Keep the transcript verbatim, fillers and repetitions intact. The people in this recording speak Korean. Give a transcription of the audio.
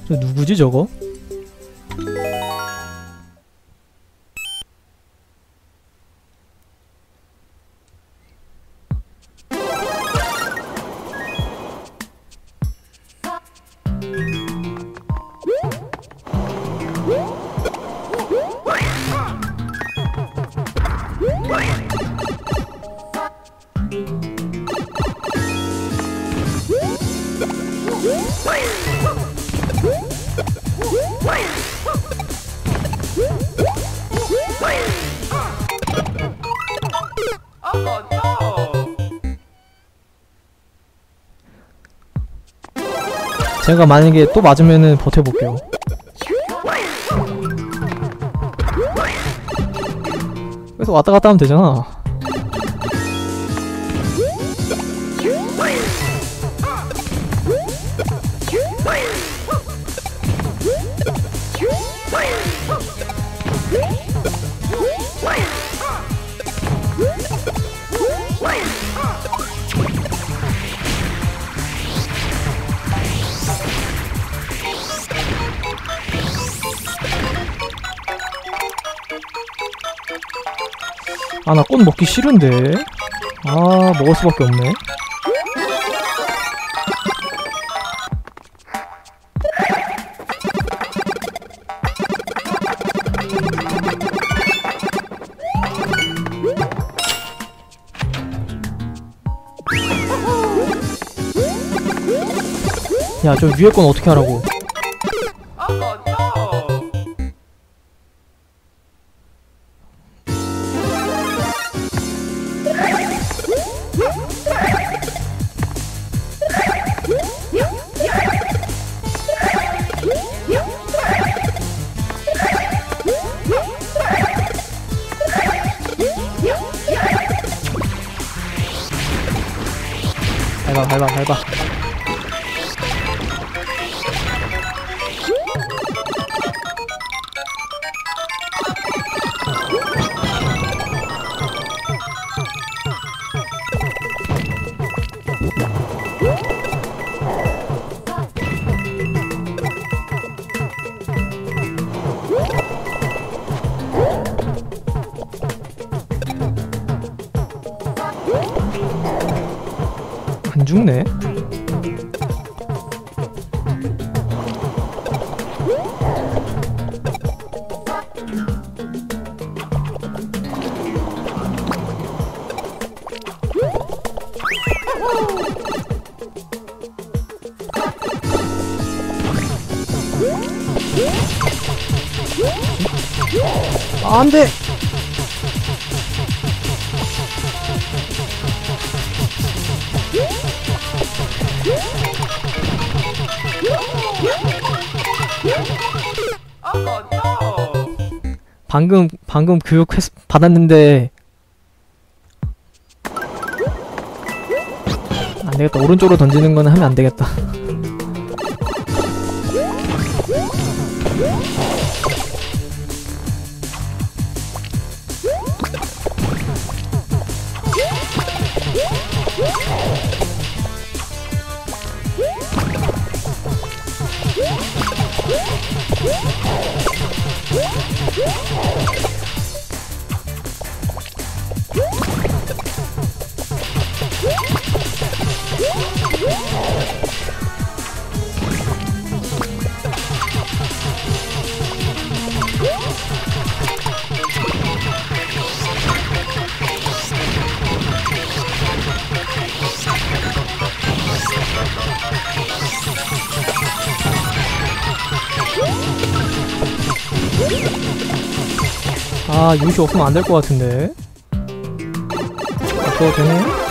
저 누구지 저거? 제가 만약에 또 맞으면은 버텨볼게요. 그래서 왔다 갔다 하면 되잖아. 아, 나 꽃 먹기 싫은데. 아, 먹을 수밖에 없네. 야, 저 위에 건 어떻게 하라고. 밟아 밟아 밟아. 안 죽네? 아, 안 돼! 방금 방금 교육 했, 받았는데 안 되겠다. 오른쪽으로 던지는 거는 하면 안 되겠다. 아, 유시 없으면 안 될 것 같은데. 없어도 되네?